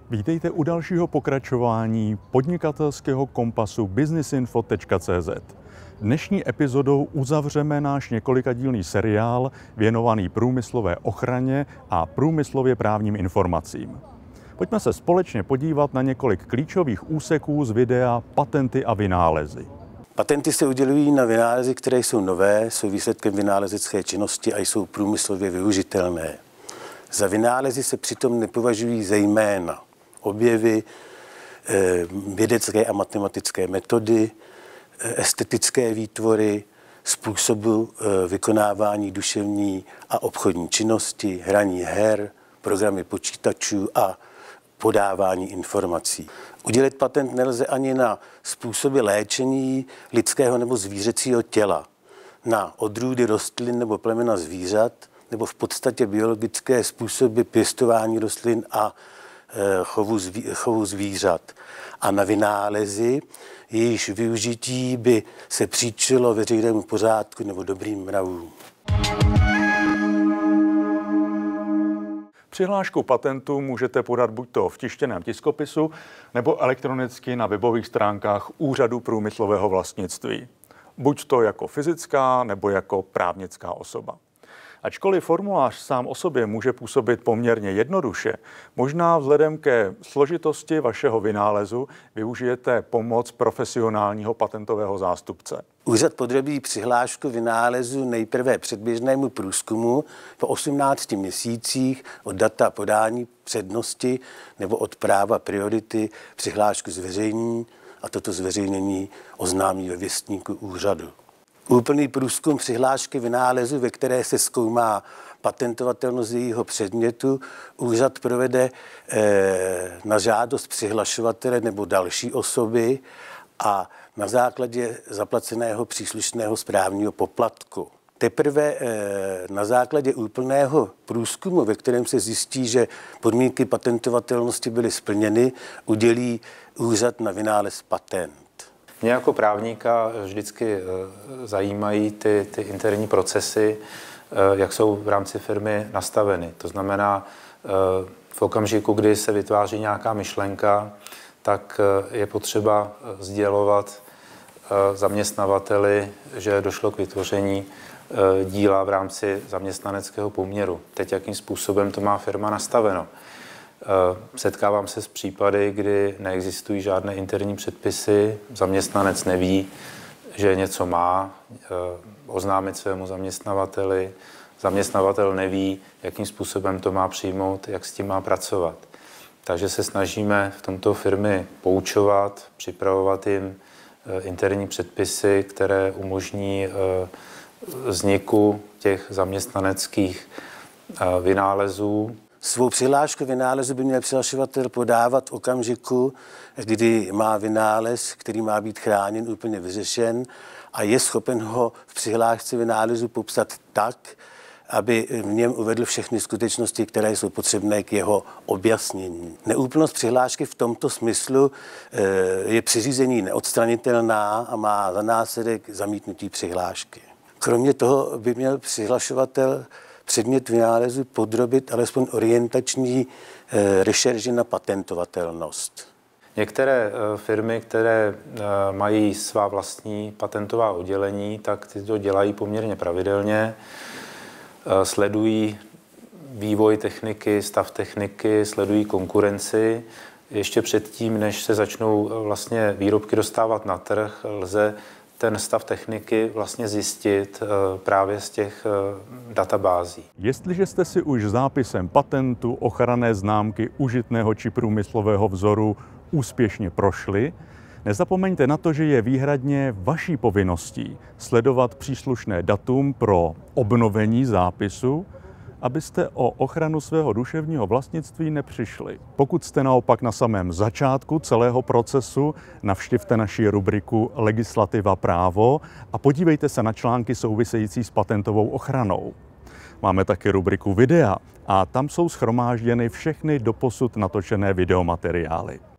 Vítejte u dalšího pokračování podnikatelského kompasu businessinfo.cz. Dnešní epizodou uzavřeme náš několikadílný seriál věnovaný průmyslové ochraně a průmyslově právním informacím. Pojďme se společně podívat na několik klíčových úseků z videa Patenty a vynálezy. Patenty se udělují na vynálezy, které jsou nové, jsou výsledkem vynálezecké činnosti a jsou průmyslově využitelné. Za vynálezy se přitom nepovažují zejména objevy, vědecké a matematické metody, estetické výtvory, způsobu vykonávání duševní a obchodní činnosti, hraní her, programy počítačů a podávání informací. Udělit patent nelze ani na způsoby léčení lidského nebo zvířecího těla, na odrůdy rostlin nebo plemena zvířat, nebo v podstatě biologické způsoby pěstování rostlin a chovu zvířat. A na vynálezy, jejichž využití by se příčilo veřejnému pořádku nebo dobrým mravům. Přihlášku patentu můžete podat buďto v tištěném tiskopisu nebo elektronicky na webových stránkách Úřadu průmyslového vlastnictví. Buď to jako fyzická nebo jako právnická osoba. Ačkoliv formulář sám o sobě může působit poměrně jednoduše, možná vzhledem ke složitosti vašeho vynálezu využijete pomoc profesionálního patentového zástupce. Úřad podrobí přihlášku vynálezu nejprve předběžnému průzkumu po 18 měsících od data podání přednosti nebo od práva priority přihlášku zveřejní a toto zveřejnění oznámí ve věstníku úřadu. Úplný průzkum přihlášky vynálezu, ve které se zkoumá patentovatelnost jejího předmětu, úřad provede na žádost přihlašovatele nebo další osoby a na základě zaplaceného příslušného správního poplatku. Teprve na základě úplného průzkumu, ve kterém se zjistí, že podmínky patentovatelnosti byly splněny, udělí úřad na vynález patent. Mě jako právníka vždycky zajímají ty interní procesy, jak jsou v rámci firmy nastaveny. To znamená, v okamžiku, kdy se vytváří nějaká myšlenka, tak je potřeba sdělovat zaměstnavateli, že došlo k vytvoření díla v rámci zaměstnaneckého poměru. Teď jakým způsobem to má firma nastaveno. Setkávám se s případy, kdy neexistují žádné interní předpisy, zaměstnanec neví, že něco má oznámit svému zaměstnavateli, zaměstnavatel neví, jakým způsobem to má přijmout, jak s tím má pracovat. Takže se snažíme v tomto firmy poučovat, připravovat jim interní předpisy, které umožní vzniku těch zaměstnaneckých vynálezů. Svou přihlášku vynálezu by měl přihlašovatel podávat v okamžiku, kdy má vynález, který má být chráněn, úplně vyřešen a je schopen ho v přihlášce vynálezu popsat tak, aby v něm uvedl všechny skutečnosti, které jsou potřebné k jeho objasnění. Neúplnost přihlášky v tomto smyslu je při řízení neodstranitelná a má za následek zamítnutí přihlášky. Kromě toho by měl přihlašovatel předmět vynálezu podrobit alespoň orientační rešerži na patentovatelnost. Některé firmy, které mají svá vlastní patentová oddělení, tak ty to dělají poměrně pravidelně. Sledují vývoj techniky, stav techniky, sledují konkurenci. Ještě předtím, než se začnou vlastně výrobky dostávat na trh, lze ten stav techniky vlastně zjistit právě z těch databází. Jestliže jste si už zápisem patentu, ochranné známky, užitného či průmyslového vzoru úspěšně prošli, nezapomeňte na to, že je výhradně vaší povinností sledovat příslušné datum pro obnovení zápisu, abyste o ochranu svého duševního vlastnictví nepřišli. Pokud jste naopak na samém začátku celého procesu, navštivte naši rubriku Legislativa právo a podívejte se na články související s patentovou ochranou. Máme také rubriku videa a tam jsou shromážděny všechny doposud natočené videomateriály.